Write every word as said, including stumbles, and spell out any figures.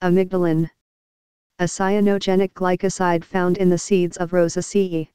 Amygdalin, a cyanogenic glycoside found in the seeds of Rosaceae.